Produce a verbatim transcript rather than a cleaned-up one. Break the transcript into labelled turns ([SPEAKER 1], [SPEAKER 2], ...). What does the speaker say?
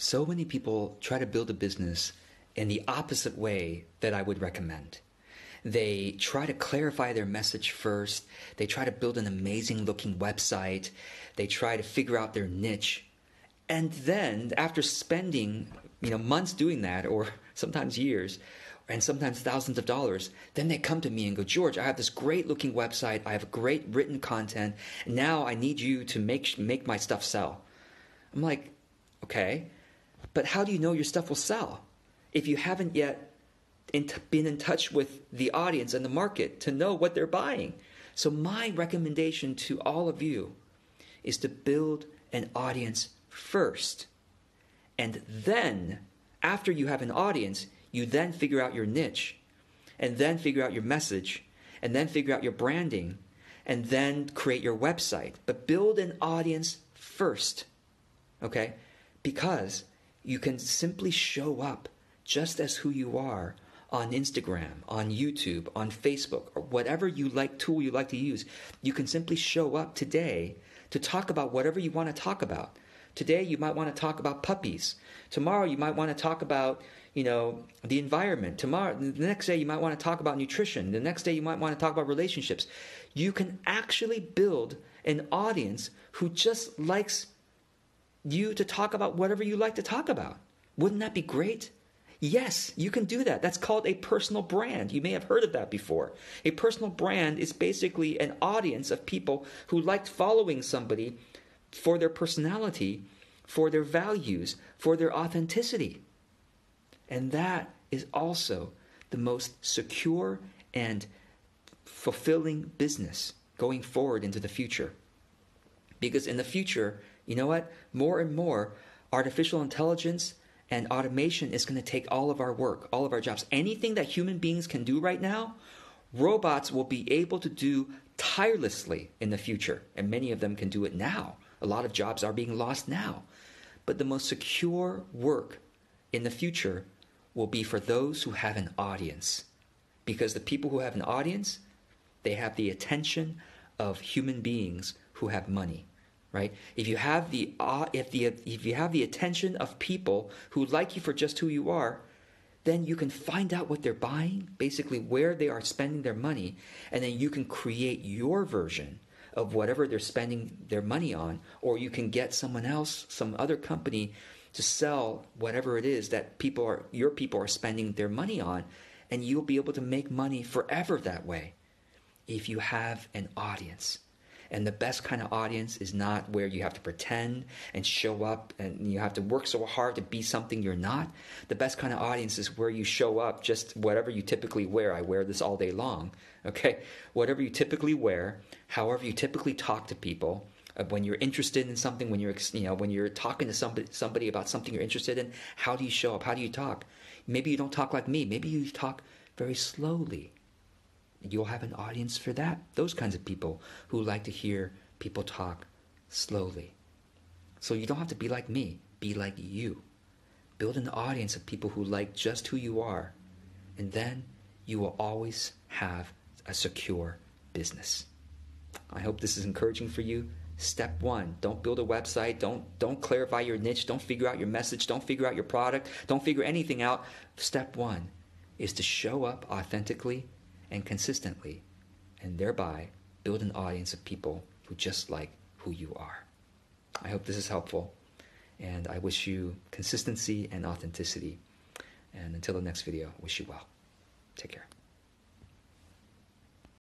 [SPEAKER 1] so many people try to build a business in the opposite way that I would recommend. They try to clarify their message first. They try to build an amazing looking website. They try to figure out their niche. And then after spending, you know, months doing that, or sometimes years, and sometimes thousands of dollars, then they come to me and go, George, I have this great looking website. I have great written content. And now I need you to make, make my stuff sell. I'm like, okay, but how do you know your stuff will sell if you haven't yet in t- been in touch with the audience and the market to know what they're buying? So my recommendation to all of you is to build an audience first. And then, after you have an audience, you then figure out your niche, and then figure out your message, and then figure out your branding, and then create your website. But build an audience first, okay? Because you can simply show up just as who you are on Instagram, on YouTube, on Facebook, or whatever you like tool you like to use. You can simply show up today to talk about whatever you want to talk about. Today you might want to talk about puppies. Tomorrow you might want to talk about, you know, the environment. Tomorrow, the next day you might want to talk about nutrition. The next day you might want to talk about relationships. You can actually build an audience who just likes you to talk about whatever you like to talk about. Wouldn't that be great? Yes, you can do that. That's called a personal brand. You may have heard of that before. A personal brand is basically an audience of people who liked following somebody for their personality, for their values, for their authenticity. And that is also the most secure and fulfilling business going forward into the future. Because in the future, you know what? More and more, artificial intelligence and automation is going to take all of our work, all of our jobs. Anything that human beings can do right now, robots will be able to do tirelessly in the future. And many of them can do it now. A lot of jobs are being lost now. But the most secure work in the future will be for those who have an audience. Because the people who have an audience, they have the attention of human beings who have money. Right? If you have the uh, if the if you have the attention of people who like you for just who you are, then you can find out what they're buying, basically where they are spending their money, and then you can create your version of whatever they're spending their money on, or you can get someone else, some other company, to sell whatever it is that people are your people are spending their money on, and you'll be able to make money forever that way if you have an audience. And the best kind of audience is not where you have to pretend and show up and you have to work so hard to be something you're not. The best kind of audience is where you show up just whatever you typically wear. I wear this all day long, okay? Whatever you typically wear, however you typically talk to people, uh, when you're interested in something, when you're, you know, when you're talking to somebody, somebody about something you're interested in, how do you show up? How do you talk? Maybe you don't talk like me. Maybe you talk very slowly. You'll have an audience for that. Those kinds of people who like to hear people talk slowly. So you don't have to be like me. Be like you. Build an audience of people who like just who you are. And then you will always have a secure business. I hope this is encouraging for you. Step one, don't build a website. Don't, don't clarify your niche. Don't figure out your message. Don't figure out your product. Don't figure anything out. Step one is to show up authentically and consistently, and thereby build an audience of people who just like who you are. I hope this is helpful, and I wish you consistency and authenticity. And until the next video, wish you well. Take care.